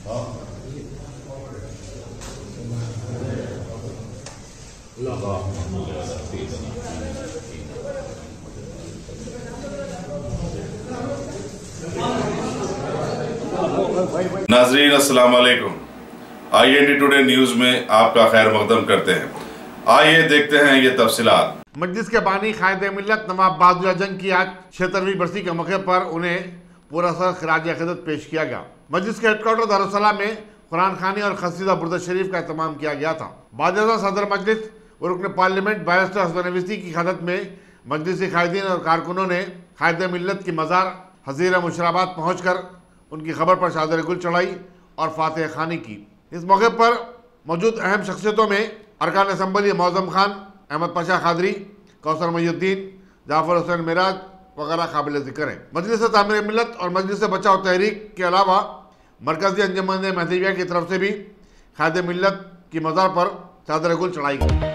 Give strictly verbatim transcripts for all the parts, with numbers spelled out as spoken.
नाज़रीन अस्सलाम वालेकुम। I N D today news में आपका खैर मकदम करते हैं। आइए देखते हैं ये तफसीलात। मजलिस के बानी क़ायद-ए-मिल्लत नवाब बहादुर यार जंग की आज छिहत्तरवीं बरसी के मौके पर उन्हें पूरा सर खिराज अक़ीदत पेश किया गया। मजलिस के हेडक्वार्टर दारुस्सलाम में कुरान खानी और क़सीदा बुर्द शरीफ का एहतमाम किया गया था। बाज़ सदर मजलिस और रुकन पार्लियामेंट बैरिस्टर हसन अवैसी की क़यादत में मजलिसी क़ायदीन और कारकुनों ने क़ायद-ए-मिल्लत की मज़ार हज़ीरा मुशराबाद पहुँच कर उनकी खबर पर चादर-ए-गुल चढ़ाई और फातिहा खानी की। इस मौके पर मौजूद अहम शख्सियतों में अरकान असम्बली मौज़म खान, अहमद पाशा क़ादरी, कौसर मोहिउद्दीन, जाफर हुसैन मिराज वगैरह काबिल ज़िक्र हैं। मजलिस तामीर-ए-मिल्लत और मजलिस बचाओ तहरीक के अलावा मरकज़ी अंजुमन महदविया की तरफ से भी क़ायद-ए-मिल्लत की मज़ार पर चादर-ए-गुल चढ़ाई गई।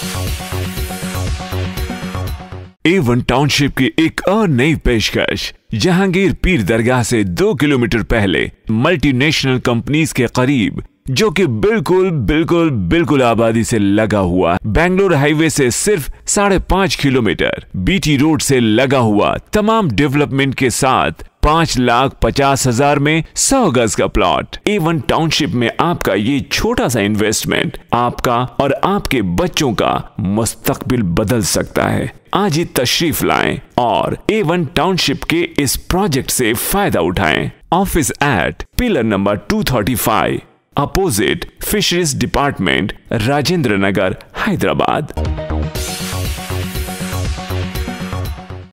ए वन टाउनशिप की एक और नई पेशकश जहांगीर पीर दरगाह से दो किलोमीटर पहले मल्टीनेशनल कंपनीज के करीब, जो कि बिल्कुल बिल्कुल बिल्कुल आबादी से लगा हुआ, बेंगलोर हाईवे से सिर्फ साढ़े पांच किलोमीटर, बीटी रोड से लगा हुआ, तमाम डेवलपमेंट के साथ पांच लाख पचास हजार में सौ गज का प्लॉट। ए वन टाउनशिप में आपका ये छोटा सा इन्वेस्टमेंट आपका और आपके बच्चों का मुस्तकबिल बदल सकता है। आज ही तशरीफ लाएं और ए वन टाउनशिप के इस प्रोजेक्ट से फायदा उठाएं। Office at pillar number two thirty five, opposite fisheries department, Rajendra Nagar, Hyderabad.